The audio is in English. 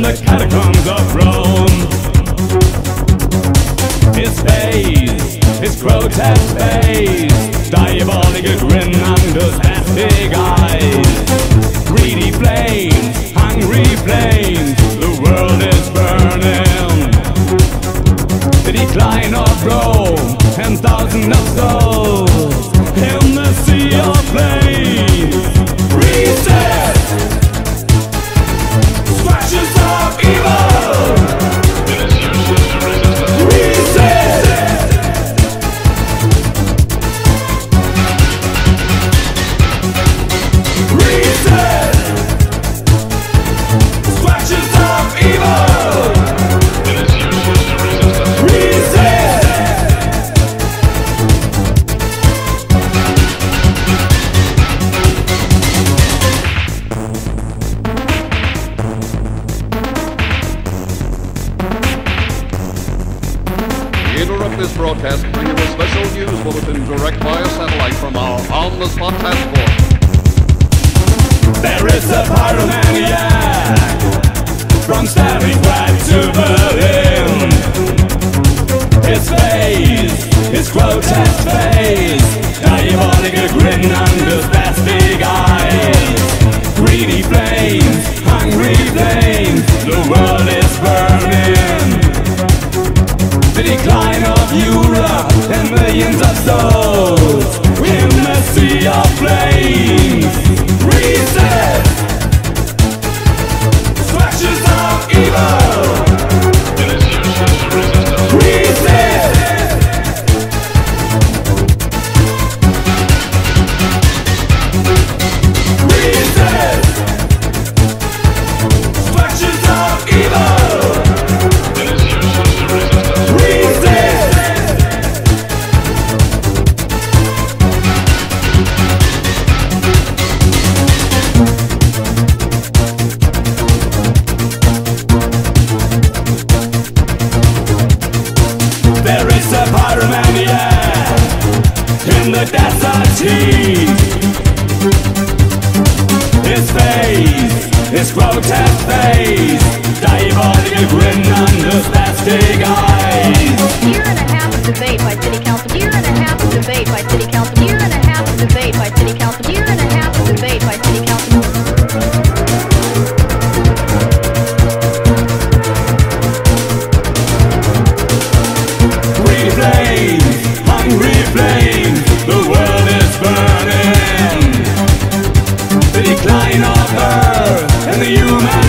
the catacombs of Rome. His face, his grotesque face, diabolical grin under spastic eyes. Greedy flames, hungry flames, the world is burning. The decline of Rome, 10,000 of souls in the sea of flames. Reset! Scratches of evil! Interrupt this broadcast to bring you a special news bulletin direct via satellite from our on-the-spot task force. There is a pyromaniac from Stalingrad to Berlin. His face, his grotesque face, diabolical grin under spastic eyes. Greedy flames, hungry flames, the world is burning. The decline of Europe and millions of souls in the sea of flames. Reset! Flashes of evil! Reset! Reset! Flashes of evil! There is a pyromaniac in the desert heat. His face, his grotesque face, diabolical grin under spastic eyes. Year and a half of debate by city council. Year and a half of debate by city council. Year and a half of debate by city council. Year and a half of debate by city council. Greedy flames, hungry flames, the world is burning. The decline of Earth and the human